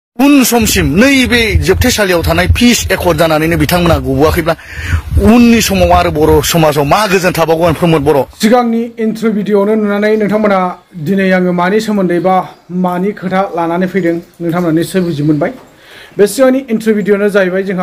उन समसिम नैबे जोबथेसालियाव थानाय पिस एकर्ड जानानैनो बिथांमोना गबोआखैब्ला उननि समाव आरो बर' समाजाव मा गोजोन थाबावगोन प्रमद बर'? सिगांनि इन्ट्र भिडिअ'आवनो नुनानै नोंथांमोना दिनै आङो मानि सोमोन्दै बा मानि खोथा लानानै फैदों नोंथांमोना निश्चय बुजि मोनबाय। बे सिगांनि इन्ट्र भिडिअ'आनो जाहैबाय जोंहा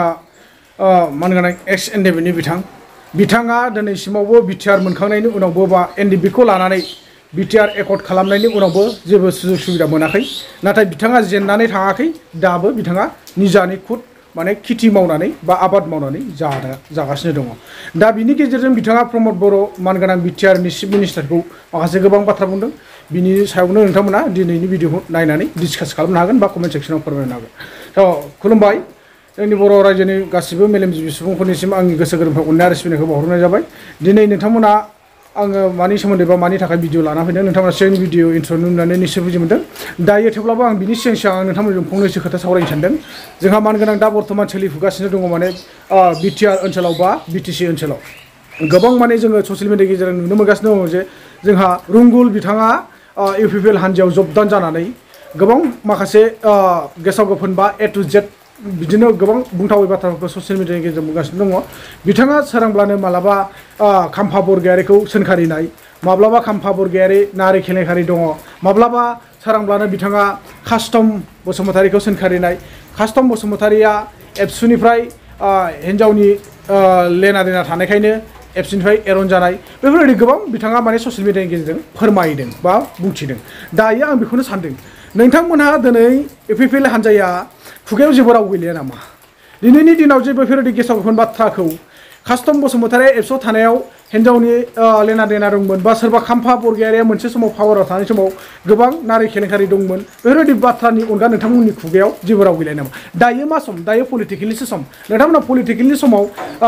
मा होनगोन eX.NDFB नि बिथाङा दिनैसिमावबो बिटिआर मोनखांनायनि उनावबो बा एनडिएफबि खौ लानानै बिटिआर एकर्ड खालामनायनि उनावबो जेबो सुजुग सुबिदा मोनाखै। नाथाय बिथाङा जेननानै थाङाखै, दाबो बिथाङा निजानि खुद माने खेथि मावनानै बा आबाद मावनानै जागासिनो दङ। दा बिनि गेजेरजों बिथाङा प्रमद बर' मानगोनां बिटिआरनि चिफ मिनिस्टारखौ माखासे गोबां बाथ्रा बुंदों। बिनि सायावनो नोंथांमोना दिनैनि भिडिअखौ नायनानै डिसकास खालामनो हागोन बा कमेन्ट सेक्सनाव फोरमायनो हागोन। थ' खुलुमबाय। जोंनि बर' रायजोनि गासिबो मेलेमजिबि सुबुंफोरनिसिम आंनि गोसो गोरबोनिफ्राय अननाय आरो सिबिनायखौ बावहरनाय जाबाय। दिनै नोंथांमोना आङो मानि सोमोन्दै बा मानि थाखाय भिडिअ लाना फैदों नोंथांमोना सिगांनि भिडिअ इन्ट्र' नुनानै निश्चय बुजि मोनदों। दायो थेवब्लाबो आं बिनि सिगां नोंथांमोनजों फंनैसो खोथा सावरायनो सानदों। जोंहा मानगोनां दा बर्थमान सोलिफुगासिनो दङ माने बिटिआर ओनसोलाव बा बिटिसि ओनसोलाव गोबां माने जोङो ससियेल मिडियानि गेजेरजों नुनो मोनगासिनो दङ जे जोंहा रुंगुल बिथाङा इउपिपिएल हान्जायाव जबदान जानानै गोबां माखासे गेसाव गोफोन बा ए टु जेड बिदिनो गोबां बुंथावै बाथ्राफोरखौ ससियेल मिडियानि गेजेरजों बुंगासिनो दङ। बिथाङा सोरांब्लानो मालाबा खाम्फा बरगयारिखौ सोंखारिनाय, माब्लाबा खाम्फा बरगयारि नारी केलेंकारि दङ, माब्लाबा सोरांब्लानो बिथाङा kasthom बसुमतारीखौ सोंखारिनाय। kasthom बसुमतारीया एबसुनिफ्राय हिन्जावनि लेना देना थानायखायनो एबसुनिफ्राय एरन जानाय, बेफोरबायदि गोबां बिथाङा माने ससियेल मिडियानि गेजेरजों फोरमायदों बा बुंथिदों। दायो आं बेखौनो सानदों नोंथांमोनहा दिनै इउपिपिएल हान्जाया खुगायाव जेबो राव गैलिया नामा? दिनैनि दिनाव जे बेफोरबायदि गेसाव गोफोन बाथ्राखौ kasthom बसुमतारीया एबसुआव थानायाव हिन्जावनि लेना देना दंमोन बा सोरबा खाम्फा बरगयारिया मोनसे समाव पावाराव थानाय समाव गोबां नारी केलेंकारि दंमोन, बेफोरबायदि बाथ्रानि अनगा नोंथांमोननि खुगायाव जेबो राव गैलिया नामा? दायो मा सम? दायो पलिटिकेलनिसो सम। नोंथांमोना पलिटिकेलनि समाव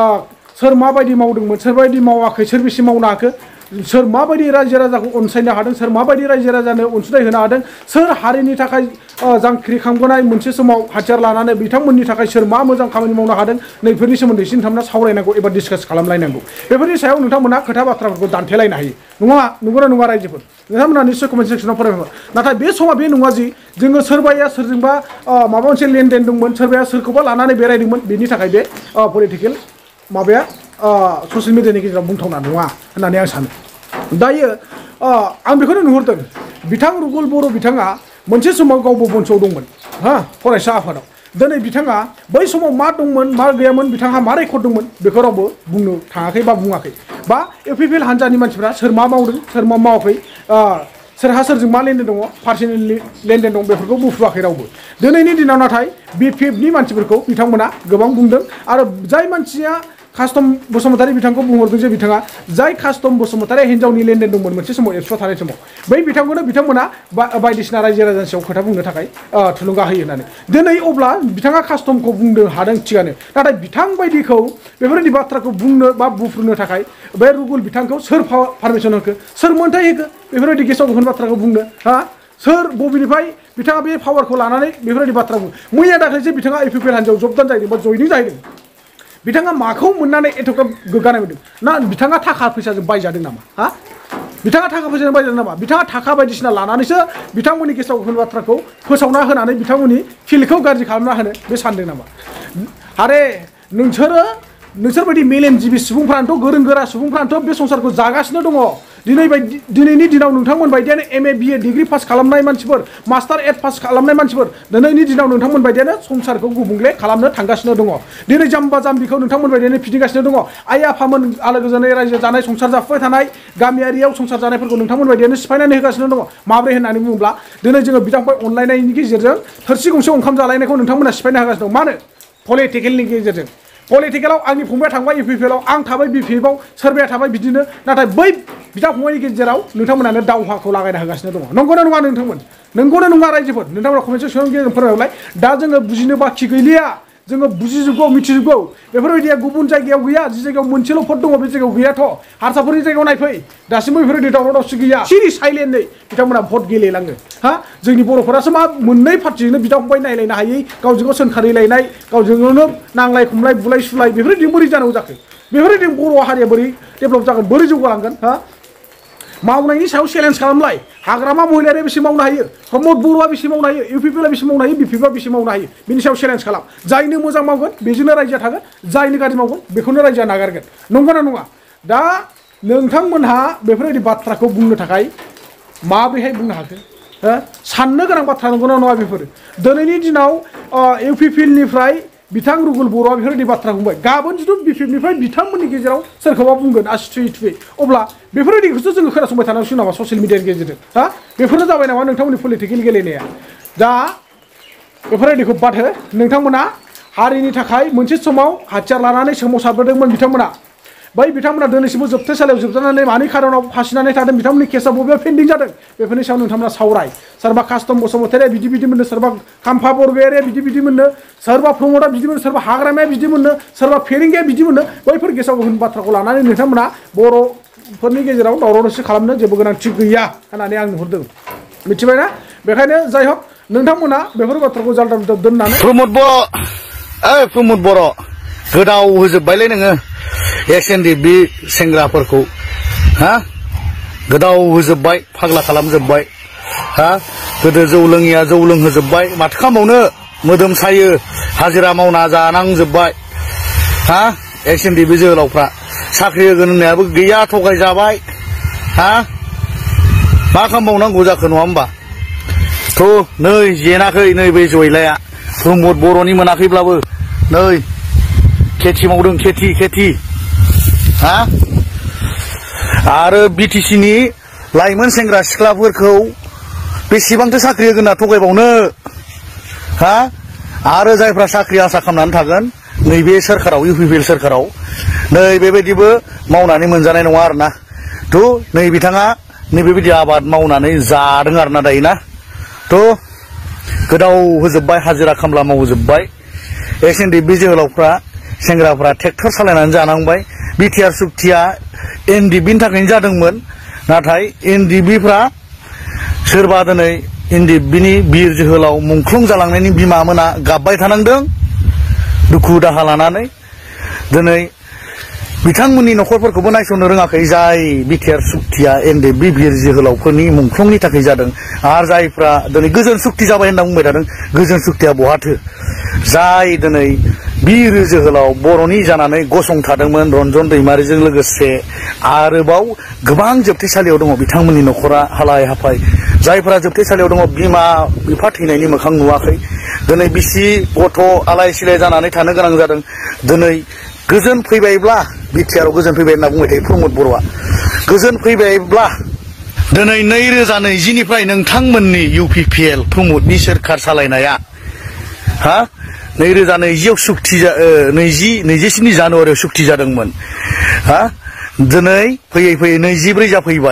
सोर माबायदि मावदोंमोन, सोर बायदि मावाखै, सोर बेसे मावनो हाखो, सोर माबायदि रायजो राजाखौ अनसायनो हादों, सोर माबायदि रायजो राजानो अनसुंथाइ होनो हादों, सोर हारिनि थाखाय जांख्रिखांबोनाय मोनसे समाव हाथियार लानानै बिथांमोननि थाखाय सोर मा मोजां खामानि मावनो हादों, नैफोरनि सोमोन्दैसो नोंथांमोना सावरायनांगौ एबा डिसकास खालामलायनांगौ। बेफोरनि सायाव नोंथांमोना खोथा बाथ्राफोरखौ दान्थेलायनो हायो। नंगौना नङा रायजोफोर? नोंथांमोना निश्चय कमेन्ट सेक्सनाव फोरमायहर। नाथाय बे समा बे नङा जि जोङो सोरबाया सोरजोंबा माबा मोनसे लेनदेन दंमोन, सोरबाया सोरखौबा लानानै बेरायदोंमोन, बेनि थाखाय बे पलिटिकेल माबाया ससियेल मिडियानि गेजेराव बुंथावना नङा होननानै आं सानो। दायो आं बेखौनो नुहुरदों बिथां रुंगुल बर' बिथाङा मोनसे समाव गावबो बन्सआव दंमोन फरायसा आफादाव। दिनै बिथाङा बै समाव मा दंमोन मा गैयामोन, बिथाङा मा रेकर्ड दंमोन बेखौ रावबो बुंनो थाङाखै बा बुङाखै। बा इउपिपिएल हान्जानि मानसिफ्रा सोर मा मावदों सोर मा मावाखै, सोरहा सोरजों मा लेनदेन दङ, पार्सनेल लेनदेन दं, बेफोरखौ बुंफुवाखै रावबो। दिनैनि दिनाव नाथाय बिपिएफनि मानसिफोरखौ बिथांमोना गोबां बुंदों। आरो जाय मानसिया kasthom बसुमतारी बिथांखौ बुंहरदों जे बिथाङा जाय kasthom बसुमतारीया हिन्जावनि लेनदेन दंमोन मोनसे समाव एबसुआव थानाय समाव, बै बिथांखौनो बिथांमोना बायदिसिना रायजो राजानि सायाव खोथा बुंनो थाखाय थुलुंगा होयो होननानै। दिनै अब्ला बिथाङा kasthomखौ बुंनो हादों थिगानो, नाथाय बिथां बायदिखौ बेफोरबायदि बाथ्राखौ बुंनो बा बुफ्रुनो थाखाय बे रुंगुल बिथांखौ सोर पारमिसन होखो, सोर मोन्थाय होखो बेफोरबायदि गेसाव गोफोन बाथ्राखौ बुंनो? सोर बबेनिफ्राय बिथाङा बे पावारखौ लानानै बेफोरबायदि बाथ्रा बुङो? मैया दाख्लैसो बिथाङा इउपिपिएल हान्जायाव जबदान जाहैदों बा जयनिं जाहैदों। बिथाङा माखौ मोननानै एथ'ग्राब गोग्गानाय मोन्दों? ना बिथाङा थाखा फैसाजों बायजादों नामा? बिथाङा थाखा फैसाजों बायजादों नामा? बिथाङा थाखा बायदिसिना लानानैसो बिथांमोननि गेसाव गोफोन बाथ्राखौ फोसावना होनानै बिथांमोननि फिल्डखौ गाज्रि खालामना होनो बे सानदों नामा? आरे नोंसोरबायदि मेलेमजिबि सुबुंफ्रानोथ' गोरों गोरा सुबुंफ्रानोथ' बे संसारखौ जागासिनो दङ। दिनैनि दिनाव नोंथांमोन बायदियानो MA BA डिग्री पास खालामनाय मानसिफोर, मास्टार एड पास खालामनाय मानसिफोर दिनैनि दिनाव नोंथांमोन बायदियानो संसारखौ गुबुंले खालामनो थांगासिनो दङ। दिनै जाम्बा जाम्बिखौ नोंथांमोन बायदियानो फिदिंगासिनो दङ। आइ आफामोन आलो गोजोनै रायजो जानाय संसार जाफुबाय थानाय गामियारियाव संसार जानायफोरखौ नोंथांमोन बायदियानो सिफायनानै होगासिनो दङ। माब्रै होननानै बुङोब्ला दिनै जोङो बिथांमोन अनलायनायनि गेजेरजों थोरसि गंसे ओंखाम जालायनायखौ नोंथांमोना सिफायना होगासिनो दं। मानो? पलिटिकेलनि गेजेरजों। पलिटिकेलाव आंनि फंबाया थांबाय इउपिपिएलाव, आं थाबाय बिपिएफआव, सोरबाया थाबाय बिदिनो। नाथाय बै बिदा फंबायनि गेजेराव नोंथांमोनानो दावहाखौ लागायना होगासिनो दङ। नंगौना नङा नोंथांमोन? नंगौना नङा रायजोफोर? नोंथांमोना कमेन्ट सेक्सननि गेजेरजों फोरमायहरलाय। दा जोङो बुजिनो बाखि गैलिया, जोङो बुजिजोबगौ मिथिजोबगौ। बेफोरबायदिया गुबुन जायगायाव गैया, जि जायगायाव मोनसेल' भट दङ बे जायगायाव गैयाथ'। हारसाफोरनि जायगायाव नायफै, दासिमबो बेफोरबायदि दावराव दावसि गैया, सिरि साइलेन्टै बिथांमोना भट गेलेलाङो। जोंनि बर'फोरासो मा मोननै पार्टिजोंनो बिदा फंबाय नायलायनो हायै, गावजों गाव सोंखारिलायनाय, गावजों गावनो नांलाय खमलाय बुलाय सुलाय, बेफोरबायदि बोरै जानांगौ जाखो? बेफोरबायदि बर' हारिया बोरै डेभेलप जागोन, बोरै जौगालांगोन? मावनायनि सायाव चेलेन्ज खालामलाय हाग्रामा महिलाया बेसे मावनो हायो प्रमद बर'आ बेसे मावनो हायो इउपिपिएल बेसे मावनो हायो बिपिएफआ बेसे मावनो हायो बिनि सायाव चेलेन्ज खालाम जायनो मोजां मावगोन बेजोंनो रायजोआ थागोन जायनो गाज्रि मावगोन बेखौनो रायजोआ नागारगोन नंगौना नङा दा नोंथांमोनहा बेफोरबायदि बाथ्राखौ बुंनो थाखाय माबोरैहाय बुंनो हाखो साननो गोनां बाथ्रा नंगौना नङा बेफोरो दिनैनि दिनाव इउपिपिएलनिफ्राय बिथां रुगुल बर'आ बेफोरबायदि बाथ्रा बुंबाय गाबोन जुदि बिपिएफनिफ्राय बिथांमोननि गेजेराव सोरखौबा बुंगोन आसि थुयै थुयै अब्ला बेफोरबायदिखौसो जोङो खोनासंबाय थानांसिगोन नामा ससियेल मिडियानि गेजेरजों बेफोरनो जाबाय नामा नोंथांमोननि पलिटिकेल गेलेनाया दा बेफोरबायदिखौ बाद हो नोंथांमोना हारिनि थाखाय मोनसे समाव हाथियार लानानै सोमावसारबोदोंमोन बिथांमोना बै बिथांमोना दिनैसिमबो जोबथेसालियाव जोबजानानै मानि खारनाव फासिनानै थादों बिथांमोननि केसआ बबेयाव पेन्डिं जादों बेफोरनि सायाव नोंथांमोना सावराय सोरबा कास्थम बसुमतारिया बिदि मोननो सोरबा खाम्फा बरगयारिया बिदि मोननो सोरबा प्रमदआ बिदि मोननो सोरबा हाग्रामाया बिदि मोननो सोरबा फेरेंगाया बिदि मोननो बैफोर गेसाव गोफोन बाथ्राखौ लानानै नोंथांमोना बर'फोरनि गेजेराव दावराव दावसि खालामनो जेबो गोनांथि गैया होननानै आं नुहुरदों मिथिबायना बेखायनो जाय हक नोंथांमोना बेफोर बाथ्राखौ जाल्दाब जाल्दाब दोननानै प्रमद बर' गोदाव होजोबबायलै नोङो eX.NDFB सेंग्राफोरखौ गोदाव होजोबबाय फाग्ला खालामजोबबाय गोदो जौ लोङिया जौ लोंहोजोबबाय माथो खालामबावनो मोदोम सायो हाजिरा मावना जानांजोबबाय eX.NDFB जोहोलावफ्रा साख्रि होगोन होननायाबो गैया थगायजाबाय मा खालामबावनांगौ जाखो नङा होमबा थ' नै जेनाखै नै बे जयलाया प्रमद बर'नि मोनाखैब्लाबो नै खेथि मावदों खेथि आरो बिटिसिनि लाइमोन सेंग्रा सिख्लाफोरखौ बेसेबांथो साख्रि होगोन होनना थगायबावनो आरो जायफ्रा साख्रि आसा खालामनानै थागोन नैबे सोरखाराव इउपिपिएल सोरखाराव नै बेबायदिबो मावनानै मोनजानाय नङा आरोना थ' नै बिथाङा नैबेबायदि आबाद मावनानै जादों आरोना दायोना थ' गोदाव होजोबबाय हाजिरा खामला मावजोबबाय eX.NDFB जोहोलावफ्रा सेंग्राफ्रा ट्रेक्टर सालायनानै जानांबाय बिटिआर सुक्तिया एनडिएफबिनि थाखायनो जादोंमोन नाथाय एनडिएफबिफ्रा सोरबा दिनै एनडिएफबिनि बिर जोहोलाव मुंख्लं जालांनायनि बिमा मोना गाबबाय थानांदों दुखु दाहा लानानै दिनै बिथांमोननि न'खरफोरखौबो नायसननो रोङाखै जाय बिटिआर सुक्तिया एनडिएफबि बिर जोहोलावफोरनि मुंख्लंनि थाखाय जादों आरो जायफ्रा दिनै गोजोन सुक्ति जाबाय होनना बुंबाय थादों गोजोन सुक्तिया बहाथो जाय दिनै बिर जोहोलाव बर'नि जानानै गसंथादोंमोन रन्जन दैमारिजों लोगोसे आरोबाव गोबां जोबथेसालियाव दङ बिथांमोननि न'खरा हालाय हाफाय जायफोरा जोबथेसालियाव दङ बिमा बिफा थैनायनि मोखां नुवाखै दिनै बिसि गथ' आलाय सिलाय जानानै थानो गोनां जादों दिनै गोजोन फैबायब्ला बिटिआरआव गोजोन फैबाय होनना बुंबाय थायो प्रमद बर'आ गोजोन फैबायब्ला दिनै 2020निफ्राय नोंथांमोननि इउपिपिएल प्रमदनि सोरखार सालायनाया 2020आव सुक्ति 27 जानुवारियाव सुक्ति जादोंमोन दिनै फैयै 24 जाफैबाय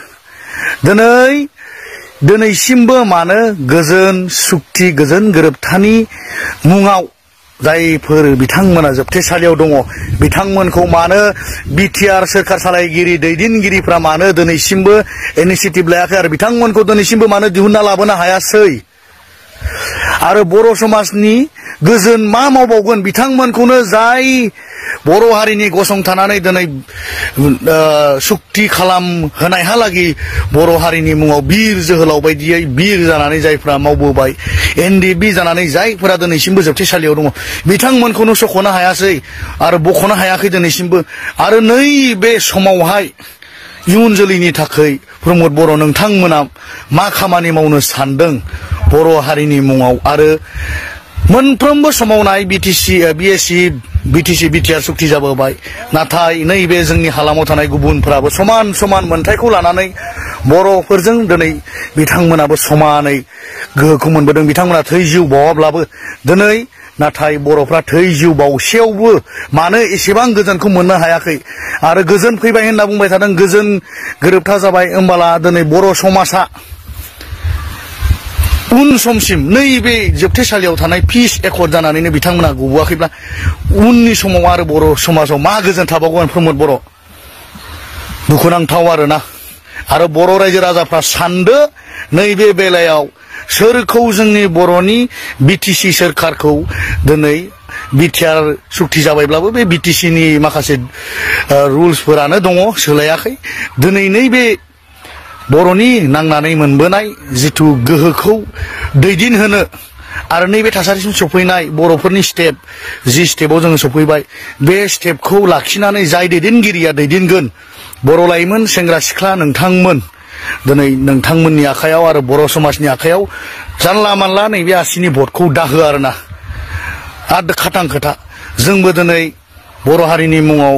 दिनैसिमबो मानो गोजोन सुक्ति गोजोन गोरोबथानि मुङाव जायफोर बिथांमोना जोबथेसालियाव दङ बिथांमोनखौ मानो बिटिआर सोरखार सालायगिरि दैदेनगिरिफ्रा मानो दिनैसिमबो इनिशिएटिभ लायाखै आरो बिथांमोनखौ दिनैसिमबो मानो दिहुनना लाबोनो हायासै आरो बर' समाजनि गोजोन मा मावबावगोन बिथांमोनखौनो जाय बर' हारिनि गसंथानानै दिनै सुक्ति खालामहोनायहालागै बर' हारिनि मुङाव बिर जोहोलाव बायदियै बिर जानानै जायफ्रा मावबोबाय एनडिएफबि जानानै जायफोरा दिनैसिमबो जोबथेसालियाव दङ बिथांमोनखौनो सख'नो हायासै आरो बख'नो हायाखै दिनैसिमबो आरो नैबे समावहाय इयुन जोलैनि थाखाय प्रमद बर' नोंथांमोना मा खामानि मावनो सानदों बर' हारिनि मुङाव आरो मोनफ्रोमबो समावनाय बिटिसि बिटिआर सुक्ति जाबोबाय नाथाय नैबे जोंनि हालामाव थानाय गुबुनफोराबो समान मोन्थायखौ लानानै बर'फोरजों दिनै बिथांमोनाबो समानै गोहोखौ मोनबोदों बिथांमोना थै जिउ बावाब्लाबो दिनै नाथाय बर'फ्रा थै जिउ बावसेयावबो मानो एसेबां गोजोनखौ मोननो हायाखै आरो गोजोन फैबाय होनना बुंबाय थादों गोजोन गोरोबथा जाबाय होमबाला दिनै बर' समाजा उन समसिम नैबे जोबथेसालियाव थानाय पिस एकर्ड जानानैनो बिथांमोना गबोआखैब्ला उननि समाव आरो बर' समाजाव मा गोजोन थाबावगोन प्रमद बर' दुखुनांथाव आरोना आरो बर' रायजो राजाफ्रा सानदो नैबे बेलायाव सोरखौ जोंनि बर'नि बिटिसि सोरखारखौ दिनै बिटिआर सुक्ति जाबायब्लाबो बे बिटिसिनि माखासे रुल्सफोरानो दङ सोलायाखै दिनै नैबे बर'नि नांनानै मोनबोनाय जिथु गोहोखौ दैदेनहोनो आरो नैबे थासारिसिम सफैनाय बर'फोरनि स्टेप जि स्टेपाव जोङो सफैबाय बे स्टेपखौ लाखिनानै जाय दैदेनगिरिया दैदेनगोन बर' लाइमोन सेंग्रा सिख्ला नोंथांमोन दिनै नोंथांमोननि आखायाव आरो बर' समाजनि आखायाव जानला मानला नैबे आसिनि भटखौ दाहो आरोना आरो खाथां खोथा जोंबो दिनै बर' हारिनि मुङाव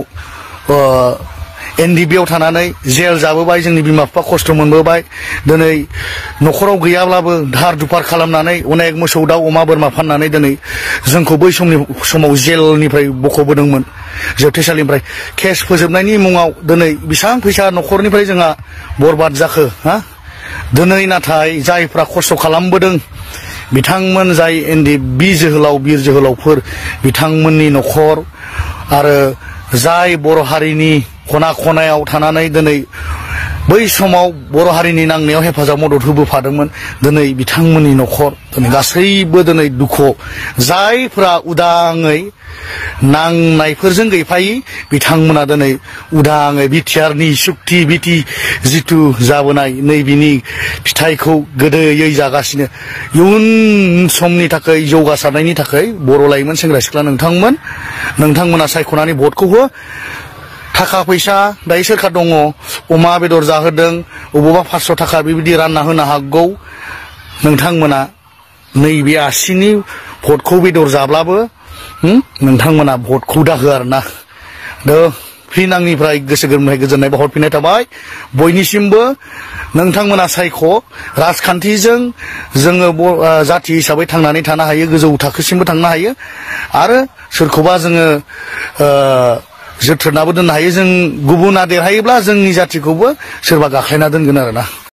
NDB आव थानानै जेल जाबोबाय जोंनि बिमा बिफा खस्थ' मोनबोबाय दिनै न'खराव गैयाब्लाबो धार दुपार खालामनानै अनेक मोसौ दाउ अमा बोरमा फाननानै दिनै जोंखौ बै समाव जेलनिफ्राय बख'बोदोंमोन जोबथेसालिनिफ्राय केस फोजोबनायनि मुङाव दिनै बेसेबां फैसा न'खरनिफ्राय जोंहा बरबाद जाखो हा दिनै नाथाय जायफ्रा खस्थ' खालामबोदों बिथांमोन जाय NDB जोहोलाव बिर जोहोलावफोर बिथांमोननि न'खर आरो जाय बर' हारिनि खना खनायाव थानानै दिनै बै समाव बर' हारिनि नांनायाव हेफाजाब मदद होबोफादोंमोन दिनै बिथांमोननि न'खर दिनै गासैबो दिनै दुखु जायफ्रा उदाङै नांनायफोरजों गैफायि बिथांमोना दिनै उदाङै बिटिआरनि सुक्ति बिटि जिथु जाबोनाय नैबिनि फिथाइखौ गोदैयै जागासिनो इयुन समनि थाखाय जौगासारनायनि थाखाय बर' लाइमोन सेंग्रा सिख्ला नोंथांमोना सायख'नानै भटखौ हो थाखा फैसा दायो सोरखार दङ अमा बेदर जाहोदों अबावबा 500 थाखा बेबायदि रानना होनो हागौ नोंथांमोना नैबे आसिनि भटखौ बेदर जाब्लाबो नोंथांमोना भटखौ दाहो आरोना फिन आंनिफ्राय गोसो गोरबोनिफ्राय गोजोननाय बावहरफिननाय थाबाय बयनिसिमबो नोंथांमोना सायख' राजखान्थिजों जोङो जाथि हिसाबै थांनानै थानो हायो गोजौ थाखोसिमबो थांनो हायो आरो सोरखौबा जोङो जोथोनाबो दोननो हायो जों गुबुना देरहायोब्ला जोंनि जाथिखौबो सोरबा गाख्लायना दोनगोन आरोना